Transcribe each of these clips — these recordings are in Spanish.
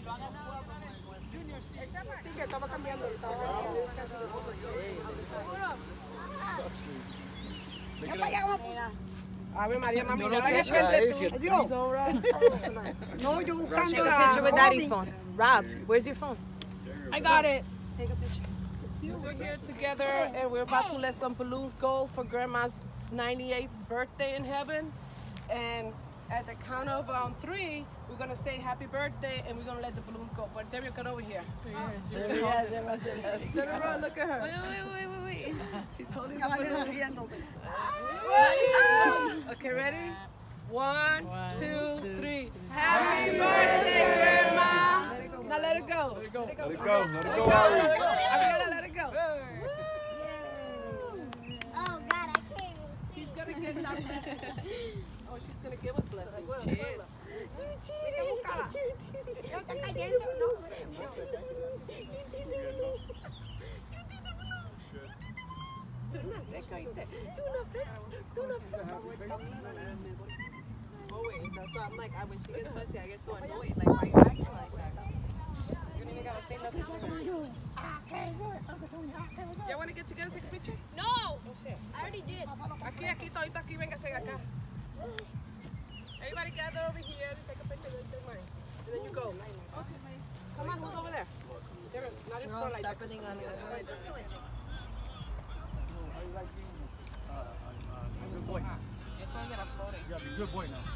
Sí, que estaba cambiando. Ave María, mami, ya la Adiós. No, yo buscando Take a picture with Daddy's phone. Rob, where's your phone? I got it. Take a picture. We're here together and we're about to let some balloons go for Grandma's 98th birthday in heaven. And at the count of 3, we're going to say happy birthday and we're going to let the balloons go. But Debbie, get over here. Turn around, look at her. Wait. She's holding the balloon. Okay, ready? 1, 2, 3. Happy birthday, Grandma! Now let it go. Let it go. Let it go, Ari. Ariana, let it go. Oh God, I can't even see. She's gonna give us Oh, she's gonna give us blessings. She is. Oh wait, so I'm like, when she gets fussy, I get so annoyed. Like, why are you acting like that? You don't even gotta say nothing to her. Y'all wanna get together, take a picture? No, I already did. Aquí, todito aquí, véngase acá. Everybody gather over here to take a picture of this mine. And then you go. Okay, come on, who's over there? Not in front like that. Happening on the other side. Good boy. Yeah, be a good boy now.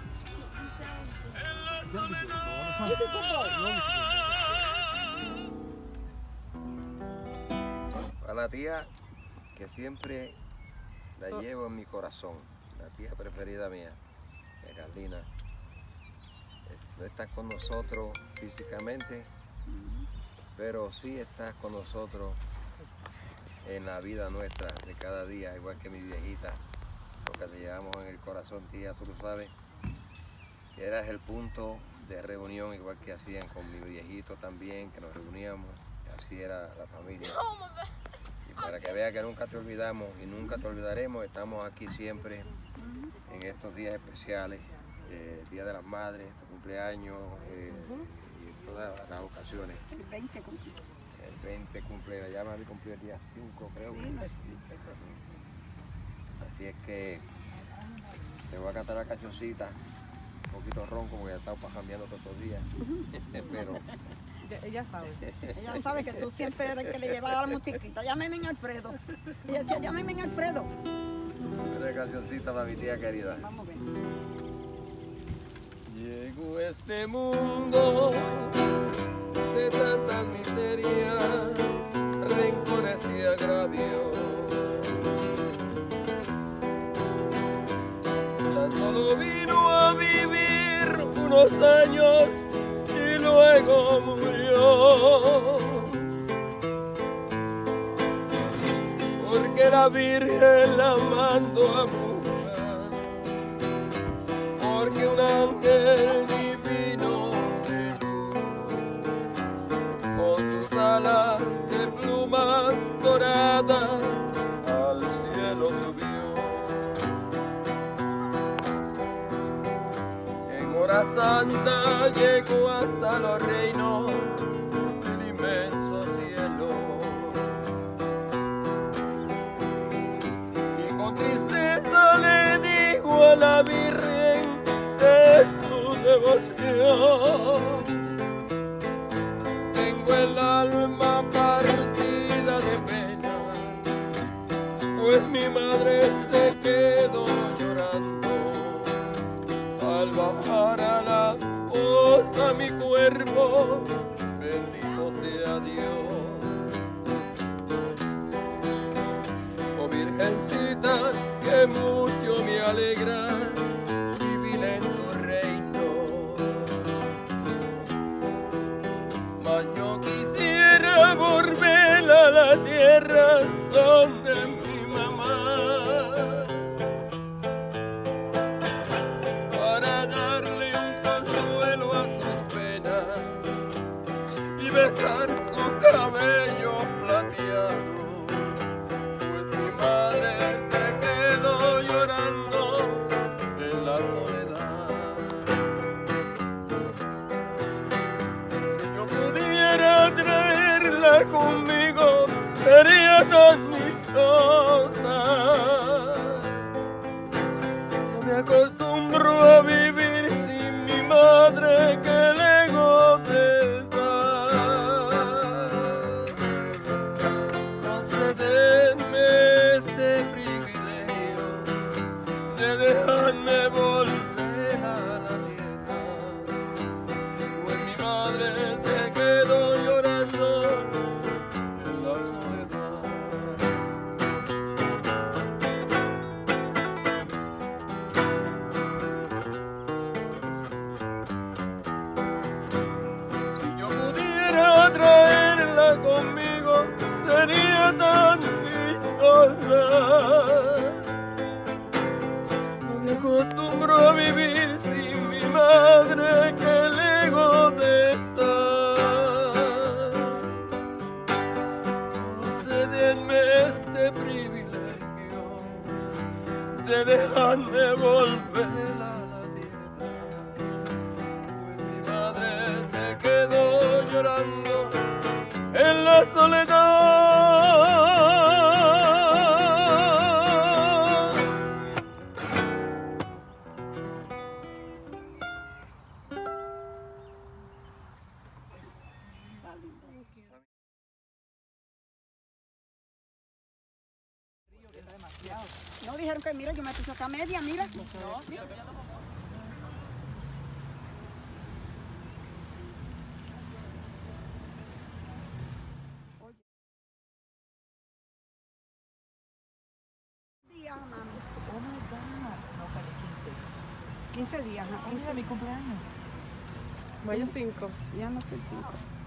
A la tía que siempre la llevo en mi corazón, la tía preferida mía, Carlina. No estás con nosotros físicamente, pero sí estás con nosotros en la vida nuestra de cada día, igual que mi viejita. Lo que te llevamos en el corazón, tía, tú lo sabes, que eras el punto de reunión, igual que hacían con mi viejito también, que nos reuníamos, así era la familia. Y para que veas que nunca te olvidamos y nunca te olvidaremos, estamos aquí siempre en estos días especiales, Día de las Madres, tu cumpleaños y en todas las ocasiones. El 20 cumple. El 20 cumple, ya mami cumplió el día 5, creo. Sí. Así es que te voy a cantar la cancioncita, un poquito ronco porque ya he estado pajameando todos estos días, pero... Ella sabe. Ella sabe que tú siempre eres el que le llevaba la musiquita. Llámeme en Alfredo. Ella decía, llámeme en Alfredo. Una cancioncita para mi tía querida. Vamos a ver. Llegó este mundo de tantas miserias, rencores y agravios. Tan solo vino a vivir unos años y luego murió. Porque la Virgen la mandó a buscar, porque un ángel divino de luz, con sus alas de plumas doradas, al cielo subió. En hora santa llegó hasta los reinos del inmenso cielo. Y con tristeza le dijo a la Virgen, es tu devoción. Tengo el alma partida de pena, pues mi madre se quedó llorando al bajar a la fosa mi cuerpo, bendito sea Dios. Oh Virgencita, que mucho me alegra vivir en tu reino, mas yo quisiera volver a la tierra donde mi mamá, para darle un consuelo a sus penas y besar su cabello plateado, pues mi madre se quedó llorando en la soledad. estuviera conmigo sería tan dichosa. No me acostumbro a vivir sin mi madre que lejos está. Concédenme este privilegio de dejarme volver a la tierra, pues mi madre se quedó llorando en la soledad. Si yo pudiera traerla conmigo, sería tan dichosa. No me acostumbro a vivir sin mi madre que lejos está. Concédenme este privilegio de dejarme volver a la tierra, pues mi madre se quedó llorando en la soledad. No dijeron que mira, yo me puse acá media, mira. No. 15 días, ajá. 15 de mi cumpleaños. Mayo 5. Ya no soy 5.